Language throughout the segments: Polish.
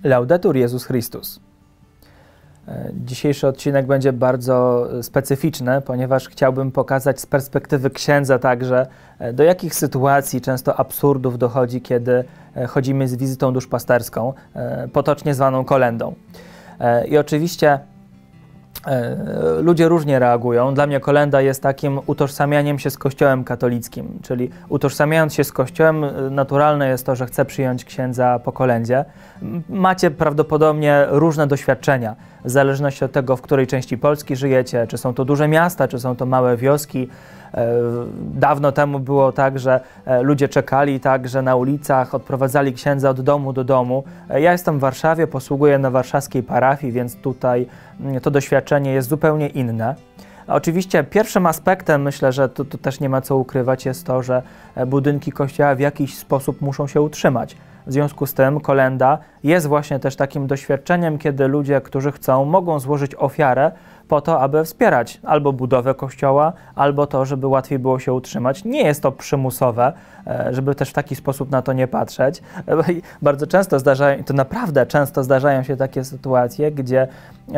Laudetur Jezus Chrystus. Dzisiejszy odcinek będzie bardzo specyficzny, ponieważ chciałbym pokazać z perspektywy księdza także, do jakich sytuacji, często absurdów dochodzi, kiedy chodzimy z wizytą duszpasterską, potocznie zwaną kolędą. I oczywiście ludzie różnie reagują. Dla mnie kolęda jest takim utożsamianiem się z Kościołem katolickim, czyli utożsamiając się z Kościołem, naturalne jest to, że chcę przyjąć księdza po kolędzie. Macie prawdopodobnie różne doświadczenia, w zależności od tego, w której części Polski żyjecie, czy są to duże miasta, czy są to małe wioski. Dawno temu było tak, że ludzie czekali także na ulicach, odprowadzali księdza od domu do domu. Ja jestem w Warszawie, posługuję na warszawskiej parafii, więc tutaj to doświadczenie jest zupełnie inne. Oczywiście pierwszym aspektem, myślę, że tu też nie ma co ukrywać, jest to, że budynki kościoła w jakiś sposób muszą się utrzymać. W związku z tym kolęda jest właśnie też takim doświadczeniem, kiedy ludzie, którzy chcą, mogą złożyć ofiarę po to, aby wspierać albo budowę kościoła, albo to, żeby łatwiej było się utrzymać. Nie jest to przymusowe, żeby też w taki sposób na to nie patrzeć. Bardzo często to naprawdę często zdarzają się takie sytuacje, gdzie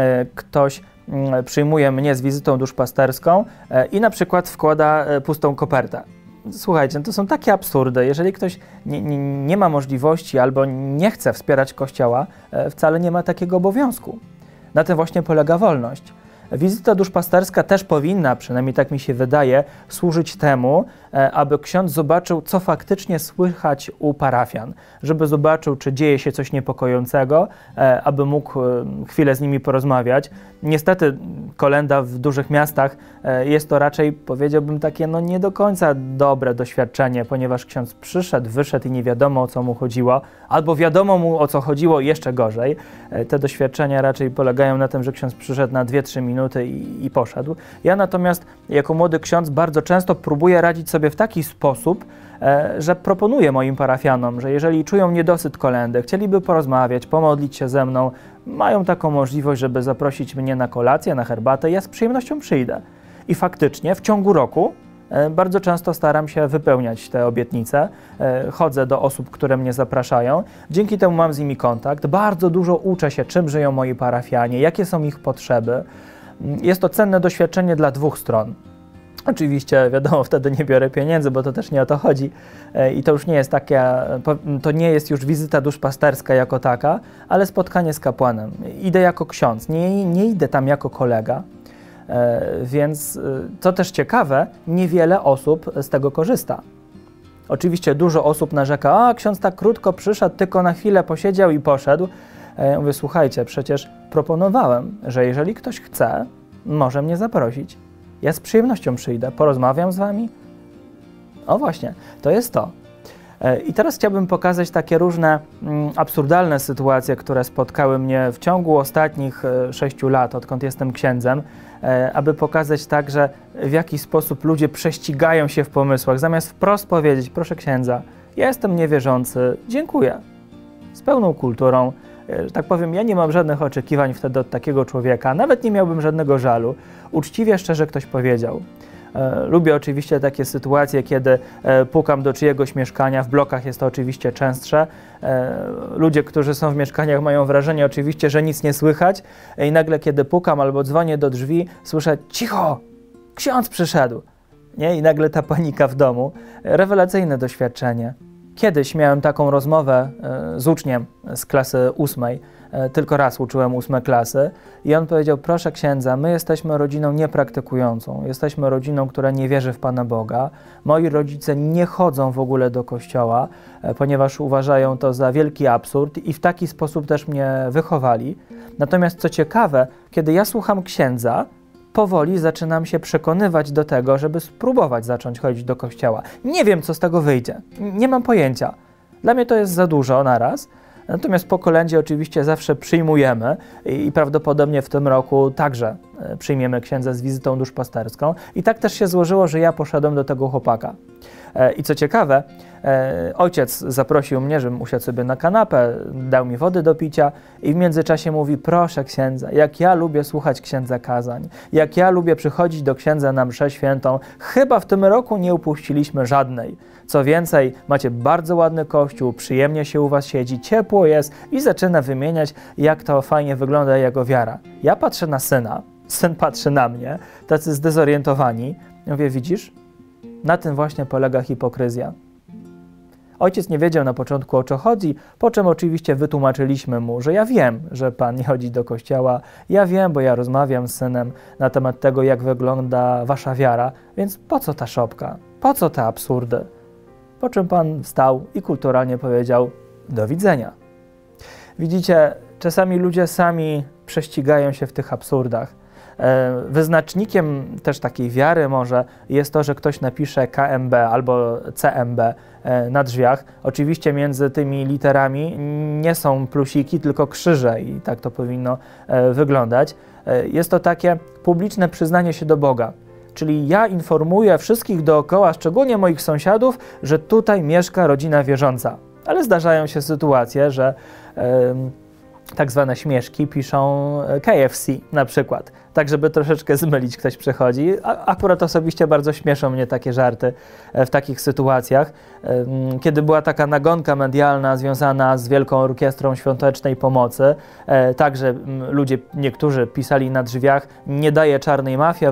ktoś przyjmuje mnie z wizytą duszpasterską i na przykład wkłada pustą kopertę. Słuchajcie, to są takie absurdy. Jeżeli ktoś nie ma możliwości albo nie chce wspierać Kościoła, wcale nie ma takiego obowiązku. Na tym właśnie polega wolność. Wizyta duszpasterska też powinna, przynajmniej tak mi się wydaje, służyć temu, aby ksiądz zobaczył, co faktycznie słychać u parafian, żeby zobaczył, czy dzieje się coś niepokojącego, aby mógł chwilę z nimi porozmawiać. Niestety kolęda w dużych miastach jest to raczej, powiedziałbym, takie nie do końca dobre doświadczenie, ponieważ ksiądz przyszedł, wyszedł i nie wiadomo, o co mu chodziło, albo wiadomo mu, o co chodziło, jeszcze gorzej. Te doświadczenia raczej polegają na tym, że ksiądz przyszedł na 2-3 minuty i poszedł. Ja natomiast jako młody ksiądz bardzo często próbuję radzić sobie w taki sposób, że proponuję moim parafianom, że jeżeli czują niedosyt kolendy, chcieliby porozmawiać, pomodlić się ze mną, mają taką możliwość, żeby zaprosić mnie na kolację, na herbatę, ja z przyjemnością przyjdę. I faktycznie w ciągu roku bardzo często staram się wypełniać te obietnice, chodzę do osób, które mnie zapraszają, dzięki temu mam z nimi kontakt, bardzo dużo uczę się, czym żyją moi parafianie, jakie są ich potrzeby. Jest to cenne doświadczenie dla dwóch stron. Oczywiście, wiadomo, wtedy nie biorę pieniędzy, bo to też nie o to chodzi i to już nie jest to nie jest już wizyta duszpasterska jako taka, ale spotkanie z kapłanem. Idę jako ksiądz, nie idę tam jako kolega, więc co też ciekawe, niewiele osób z tego korzysta. Oczywiście dużo osób narzeka, a ksiądz tak krótko przyszedł, tylko na chwilę posiedział i poszedł. Ja mówię, słuchajcie, przecież proponowałem, że jeżeli ktoś chce, może mnie zaprosić. Ja z przyjemnością przyjdę, porozmawiam z wami. O właśnie, to jest to. I teraz chciałbym pokazać takie różne absurdalne sytuacje, które spotkały mnie w ciągu ostatnich 6 lat, odkąd jestem księdzem, aby pokazać także, w jaki sposób ludzie prześcigają się w pomysłach. Zamiast wprost powiedzieć, proszę księdza, ja jestem niewierzący, dziękuję. Z pełną kulturą, że tak powiem, ja nie mam żadnych oczekiwań wtedy od takiego człowieka, nawet nie miałbym żadnego żalu. Uczciwie, szczerze ktoś powiedział. Lubię oczywiście takie sytuacje, kiedy pukam do czyjegoś mieszkania, w blokach jest to oczywiście częstsze. Ludzie, którzy są w mieszkaniach, mają wrażenie oczywiście, że nic nie słychać i nagle kiedy pukam albo dzwonię do drzwi, słyszę cicho, ksiądz przyszedł. Nie? I nagle ta panika w domu. Rewelacyjne doświadczenie. Kiedyś miałem taką rozmowę z uczniem z klasy 8. Tylko raz uczyłem 8 klasy i on powiedział, proszę księdza, my jesteśmy rodziną niepraktykującą, jesteśmy rodziną, która nie wierzy w Pana Boga. Moi rodzice nie chodzą w ogóle do kościoła, ponieważ uważają to za wielki absurd i w taki sposób też mnie wychowali. Natomiast co ciekawe, kiedy ja słucham księdza, powoli zaczynam się przekonywać do tego, żeby spróbować zacząć chodzić do kościoła. Nie wiem, co z tego wyjdzie, nie mam pojęcia. Dla mnie to jest za dużo naraz. Natomiast po kolędzie oczywiście zawsze przyjmujemy i prawdopodobnie w tym roku także przyjmiemy księdza z wizytą duszpasterską. I tak też się złożyło, że ja poszedłem do tego chłopaka. I co ciekawe, ojciec zaprosił mnie, żebym usiadł sobie na kanapę, dał mi wody do picia i w międzyczasie mówi: proszę księdza, jak ja lubię słuchać księdza kazań, jak ja lubię przychodzić do księdza na mszę świętą, chyba w tym roku nie upuściliśmy żadnej. Co więcej, macie bardzo ładny kościół, przyjemnie się u was siedzi, ciepło jest i zaczyna wymieniać, jak to fajnie wygląda jego wiara. Ja patrzę na syna, syn patrzy na mnie, tacy zdezorientowani. Ja mówię: widzisz? Na tym właśnie polega hipokryzja. Ojciec nie wiedział na początku, o co chodzi, po czym oczywiście wytłumaczyliśmy mu, że ja wiem, że pan nie chodzi do kościoła, ja wiem, bo ja rozmawiam z synem na temat tego, jak wygląda wasza wiara, więc po co ta szopka? Po co te absurdy? Po czym pan wstał i kulturalnie powiedział: do widzenia. Widzicie, czasami ludzie sami prześcigają się w tych absurdach. Wyznacznikiem też takiej wiary może jest to, że ktoś napisze KMB albo CMB na drzwiach. Oczywiście między tymi literami nie są plusiki, tylko krzyże i tak to powinno wyglądać. Jest to takie publiczne przyznanie się do Boga. Czyli ja informuję wszystkich dookoła, szczególnie moich sąsiadów, że tutaj mieszka rodzina wierząca. Ale zdarzają się sytuacje, że tak zwane śmieszki piszą KFC na przykład, tak żeby troszeczkę zmylić, ktoś przechodzi. Akurat osobiście bardzo śmieszą mnie takie żarty w takich sytuacjach. Kiedy była taka nagonka medialna związana z Wielką Orkiestrą Świątecznej Pomocy, także ludzie, niektórzy pisali na drzwiach: nie daję czarnej mafii,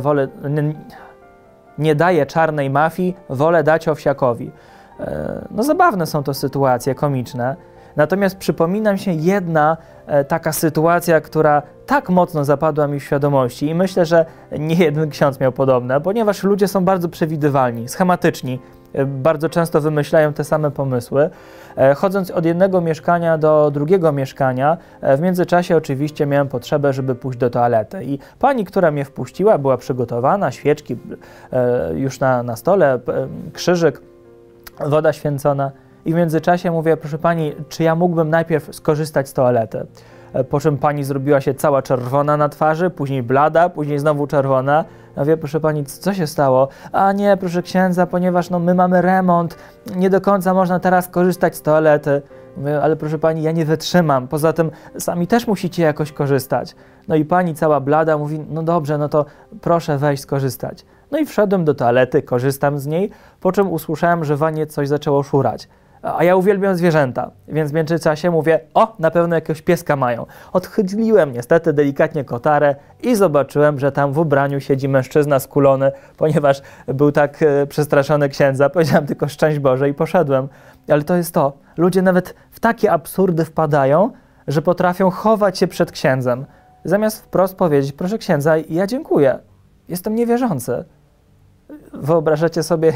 wolę dać owsiakowi. No zabawne są to sytuacje, komiczne. Natomiast przypomina mi się jedna taka sytuacja, która tak mocno zapadła mi w świadomości i myślę, że nie jeden ksiądz miał podobne, ponieważ ludzie są bardzo przewidywalni, schematyczni, bardzo często wymyślają te same pomysły. Chodząc od jednego mieszkania do drugiego mieszkania, w międzyczasie oczywiście miałem potrzebę, żeby pójść do toalety i pani, która mnie wpuściła, była przygotowana, świeczki już na stole, krzyżyk, woda święcona. I w międzyczasie mówię: proszę pani, czy ja mógłbym najpierw skorzystać z toalety? Po czym pani zrobiła się cała czerwona na twarzy, później blada, później znowu czerwona. Ja mówię: proszę pani, co się stało? A nie, proszę księdza, ponieważ my mamy remont, nie do końca można teraz korzystać z toalety. Mówię: ale proszę pani, ja nie wytrzymam, poza tym sami też musicie jakoś korzystać. No i pani cała blada mówi: no dobrze, no to proszę wejść skorzystać. No i wszedłem do toalety, korzystam z niej, po czym usłyszałem, że w wannie coś zaczęło szurać. A ja uwielbiam zwierzęta, więc w międzyczasie mówię: o, na pewno jakiegoś pieska mają. Odchyliłem niestety delikatnie kotarę i zobaczyłem, że tam w ubraniu siedzi mężczyzna skulony, ponieważ był tak przestraszony księdza. Powiedziałem tylko: szczęść Boże, i poszedłem. Ale to jest to. Ludzie nawet w takie absurdy wpadają, że potrafią chować się przed księdzem. Zamiast wprost powiedzieć: proszę księdza, ja dziękuję, jestem niewierzący. Wyobrażacie sobie,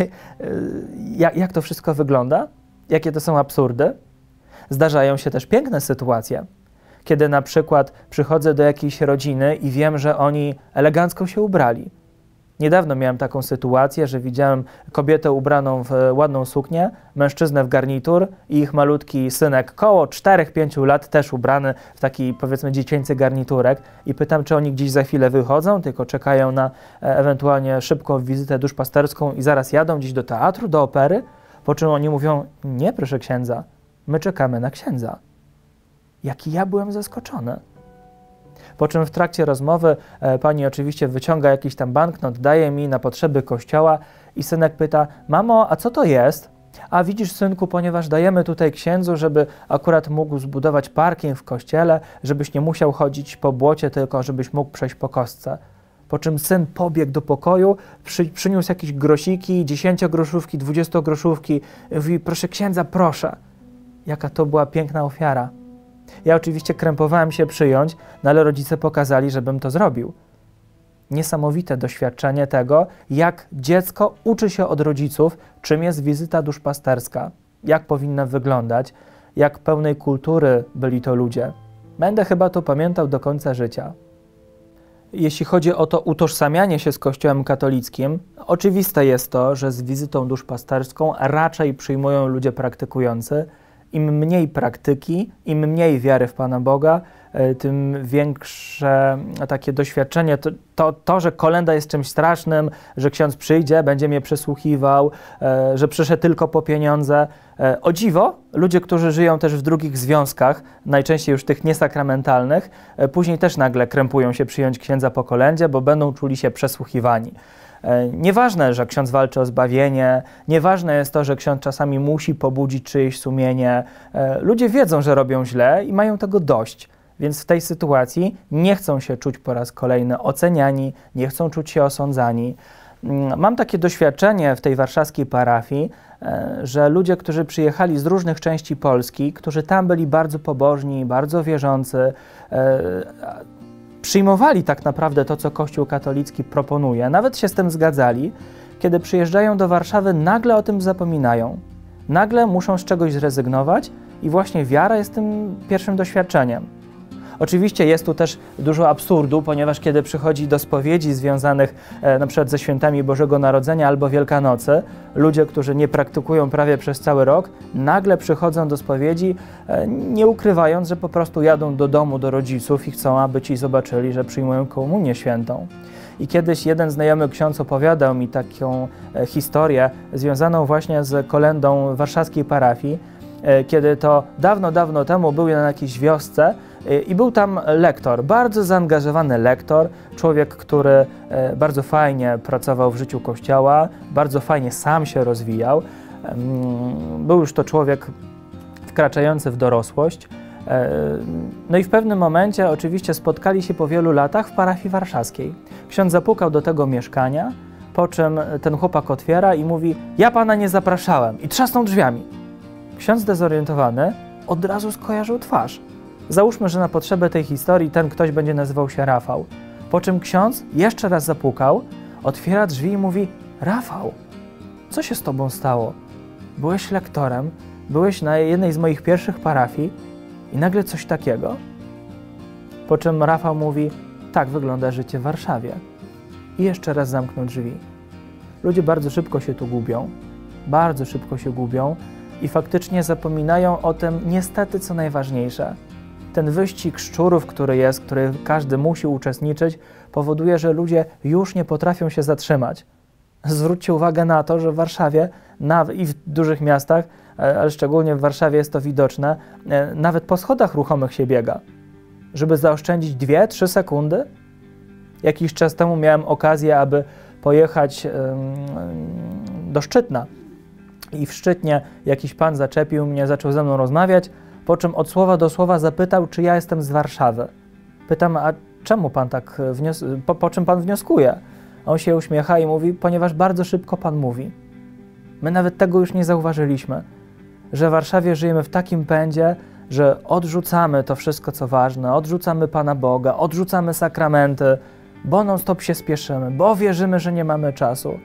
jak to wszystko wygląda? Jakie to są absurdy? Zdarzają się też piękne sytuacje, kiedy na przykład przychodzę do jakiejś rodziny i wiem, że oni elegancko się ubrali. Niedawno miałem taką sytuację, że widziałem kobietę ubraną w ładną suknię, mężczyznę w garnitur i ich malutki synek, koło 4-5 lat, też ubrany w taki, powiedzmy, dziecięcy garniturek, i pytam, czy oni gdzieś za chwilę wychodzą, tylko czekają na ewentualnie szybką wizytę duszpasterską i zaraz jadą gdzieś do teatru, do opery. Po czym oni mówią: nie, proszę księdza, my czekamy na księdza. Jaki ja byłem zaskoczony. Po czym w trakcie rozmowy pani oczywiście wyciąga jakiś tam banknot, daje mi na potrzeby kościoła i synek pyta: mamo, a co to jest? A widzisz, synku, ponieważ dajemy tutaj księdzu, żeby akurat mógł zbudować parking w kościele, żebyś nie musiał chodzić po błocie, tylko żebyś mógł przejść po kostce. Po czym syn pobiegł do pokoju, przyniósł jakieś grosiki, 10-groszówki, 20-groszówki. Mówi: proszę księdza, proszę. Jaka to była piękna ofiara. Ja oczywiście krępowałem się przyjąć, no ale rodzice pokazali, żebym to zrobił. Niesamowite doświadczenie tego, jak dziecko uczy się od rodziców, czym jest wizyta duszpasterska, jak powinna wyglądać, jak pełnej kultury byli to ludzie. Będę chyba to pamiętał do końca życia. Jeśli chodzi o to utożsamianie się z Kościołem katolickim, oczywiste jest to, że z wizytą duszpasterską raczej przyjmują ludzie praktykujący Im mniej praktyki, im mniej wiary w Pana Boga, tym większe takie doświadczenie, to, że kolęda jest czymś strasznym, że ksiądz przyjdzie, będzie mnie przesłuchiwał, że przyszedł tylko po pieniądze. O dziwo, ludzie, którzy żyją też w drugich związkach, najczęściej już tych niesakramentalnych, później też nagle krępują się przyjąć księdza po kolędzie, bo będą czuli się przesłuchiwani. Nieważne, że ksiądz walczy o zbawienie, nieważne jest to, że ksiądz czasami musi pobudzić czyjeś sumienie. Ludzie wiedzą, że robią źle i mają tego dość. Więc w tej sytuacji nie chcą się czuć po raz kolejny oceniani, nie chcą czuć się osądzani. Mam takie doświadczenie w tej warszawskiej parafii, że ludzie, którzy przyjechali z różnych części Polski, którzy tam byli bardzo pobożni, bardzo wierzący, przyjmowali tak naprawdę to, co Kościół katolicki proponuje, nawet się z tym zgadzali, kiedy przyjeżdżają do Warszawy, nagle o tym zapominają. Nagle muszą z czegoś zrezygnować i właśnie wiara jest tym pierwszym doświadczeniem. Oczywiście jest tu też dużo absurdu, ponieważ kiedy przychodzi do spowiedzi związanych na przykład ze świętami Bożego Narodzenia albo Wielkanocy, ludzie, którzy nie praktykują prawie przez cały rok, nagle przychodzą do spowiedzi, nie ukrywając, że po prostu jadą do domu, do rodziców i chcą, aby ci zobaczyli, że przyjmują komunię świętą. I kiedyś jeden znajomy ksiądz opowiadał mi taką historię związaną właśnie z kolędą warszawskiej parafii, kiedy to dawno, dawno temu był na jakiejś wiosce i był tam lektor, bardzo zaangażowany lektor, człowiek, który bardzo fajnie pracował w życiu Kościoła, bardzo fajnie sam się rozwijał. Był już to człowiek wkraczający w dorosłość. No i w pewnym momencie oczywiście spotkali się po wielu latach w parafii warszawskiej. Ksiądz zapukał do tego mieszkania, po czym ten chłopak otwiera i mówi: ja pana nie zapraszałem, i trzasnął drzwiami. Ksiądz zdezorientowany od razu skojarzył twarz. Załóżmy, że na potrzeby tej historii ten ktoś będzie nazywał się Rafał. Po czym ksiądz jeszcze raz zapukał, otwiera drzwi i mówi: Rafał, co się z tobą stało? Byłeś lektorem, byłeś na jednej z moich pierwszych parafii i nagle coś takiego? Po czym Rafał mówi: tak wygląda życie w Warszawie. I jeszcze raz zamknął drzwi. Ludzie bardzo szybko się tu gubią, bardzo szybko się gubią i faktycznie zapominają o tym niestety, co najważniejsze. Ten wyścig szczurów, który każdy musi uczestniczyć, powoduje, że ludzie już nie potrafią się zatrzymać. Zwróćcie uwagę na to, że w Warszawie i w dużych miastach, ale szczególnie w Warszawie jest to widoczne, nawet po schodach ruchomych się biega. Żeby zaoszczędzić 2-3 sekundy. Jakiś czas temu miałem okazję, aby pojechać do Szczytna. I w Szczytnie jakiś pan zaczepił mnie, zaczął ze mną rozmawiać, po czym od słowa do słowa zapytał, czy ja jestem z Warszawy. Pytam: a czemu pan tak po czym pan wnioskuje? A on się uśmiecha i mówi: ponieważ bardzo szybko pan mówi. My nawet tego już nie zauważyliśmy, że w Warszawie żyjemy w takim pędzie, że odrzucamy to wszystko, co ważne, odrzucamy Pana Boga, odrzucamy sakramenty, bo non-stop się spieszymy, bo wierzymy, że nie mamy czasu.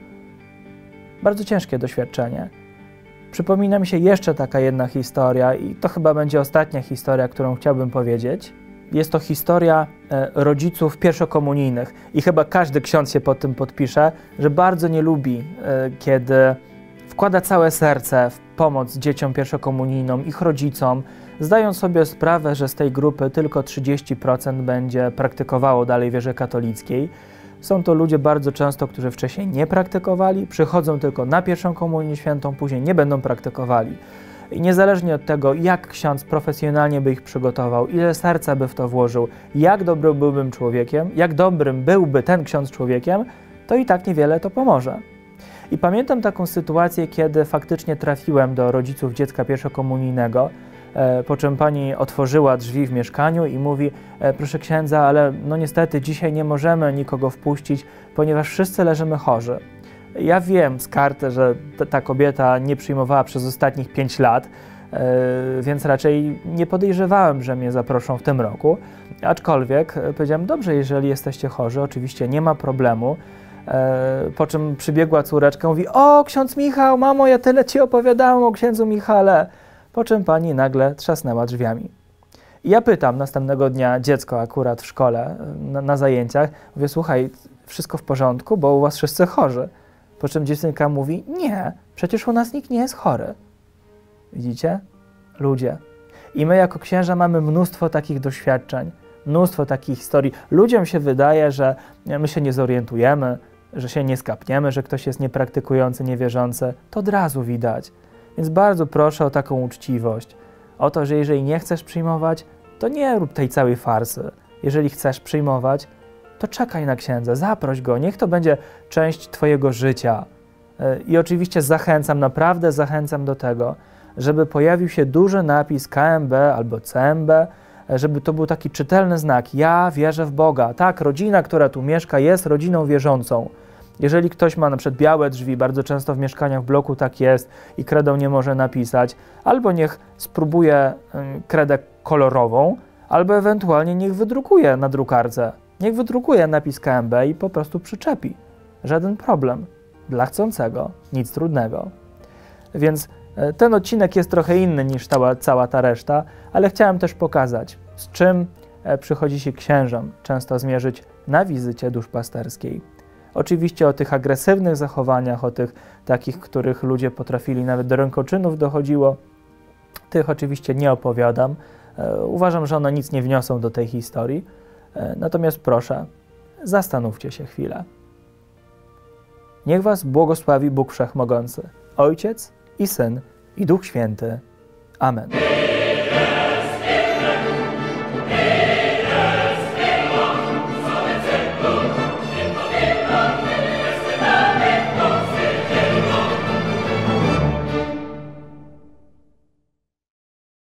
Bardzo ciężkie doświadczenie. Przypomina mi się jeszcze taka jedna historia i to chyba będzie ostatnia historia, którą chciałbym powiedzieć. Jest to historia rodziców pierwszokomunijnych i chyba każdy ksiądz się pod tym podpisze, że bardzo nie lubi, kiedy wkłada całe serce w pomoc dzieciom pierwszokomunijnym, ich rodzicom, zdając sobie sprawę, że z tej grupy tylko 30% będzie praktykowało dalej wierze katolickiej. Są to ludzie bardzo często, którzy wcześniej nie praktykowali, przychodzą tylko na pierwszą komunię świętą, później nie będą praktykowali. I niezależnie od tego, jak ksiądz profesjonalnie by ich przygotował, ile serca by w to włożył, jak dobrym byłbym człowiekiem, jak dobrym byłby ten ksiądz człowiekiem, to i tak niewiele to pomoże. I pamiętam taką sytuację, kiedy faktycznie trafiłem do rodziców dziecka pierwszokomunijnego, po czym pani otworzyła drzwi w mieszkaniu i mówi: proszę księdza, ale no niestety dzisiaj nie możemy nikogo wpuścić, ponieważ wszyscy leżymy chorzy. Ja wiem z karty, że ta kobieta nie przyjmowała przez ostatnich 5 lat, więc raczej nie podejrzewałem, że mnie zaproszą w tym roku. Aczkolwiek powiedziałem: dobrze, jeżeli jesteście chorzy, oczywiście nie ma problemu. Po czym przybiegła córeczka, mówi: o, ksiądz Michał, mamo, ja tyle ci opowiadałam o księdzu Michale. Po czym pani nagle trzasnęła drzwiami. I ja pytam następnego dnia dziecko akurat w szkole, na zajęciach, mówię: słuchaj, wszystko w porządku, bo u was wszyscy chorzy. Po czym dziewczynka mówi: nie, przecież u nas nikt nie jest chory. Widzicie? ludzie. I my jako księża mamy mnóstwo takich doświadczeń, mnóstwo takich historii. Ludziom się wydaje, że my się nie zorientujemy, że się nie skapniemy, że ktoś jest niepraktykujący, niewierzący. To od razu widać. Więc bardzo proszę o taką uczciwość. O to, że jeżeli nie chcesz przyjmować, to nie rób tej całej farsy. Jeżeli chcesz przyjmować, to czekaj na księdza, zaproś go, niech to będzie część twojego życia. I oczywiście zachęcam, naprawdę zachęcam do tego, żeby pojawił się duży napis KMB albo CMB, żeby to był taki czytelny znak. Ja wierzę w Boga. Tak, rodzina, która tu mieszka, jest rodziną wierzącą. Jeżeli ktoś ma na przykład białe drzwi, bardzo często w mieszkaniach w bloku tak jest i kredą nie może napisać, albo niech spróbuje kredę kolorową, albo ewentualnie niech wydrukuje na drukarce. Niech wydrukuje napis KMB i po prostu przyczepi. Żaden problem. Dla chcącego nic trudnego. Więc ten odcinek jest trochę inny niż cała ta reszta, ale chciałem też pokazać, z czym przychodzi się księżom często zmierzyć na wizycie duszpasterskiej. Oczywiście o tych agresywnych zachowaniach, o tych takich, których ludzie potrafili, nawet do rękoczynów dochodziło, tych oczywiście nie opowiadam. Uważam, że one nic nie wniosą do tej historii. Natomiast proszę, zastanówcie się chwilę. Niech was błogosławi Bóg Wszechmogący, Ojciec i Syn i Duch Święty. Amen.